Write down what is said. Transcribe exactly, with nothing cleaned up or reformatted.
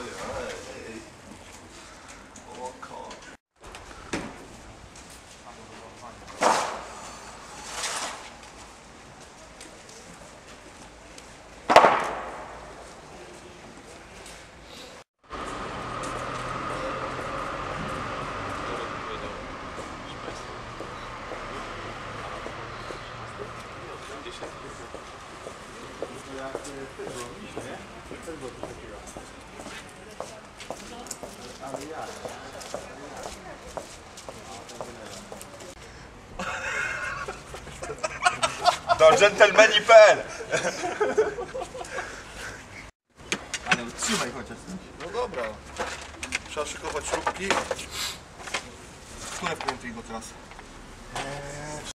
O kurczę. Jak tego, nie? Tego coś takiego. Ale jak? Do dżentelmeni kropka pe el. Ale trzymaj chociaż. No dobra. Trzeba szykować śrubki. Które wkręty go teraz?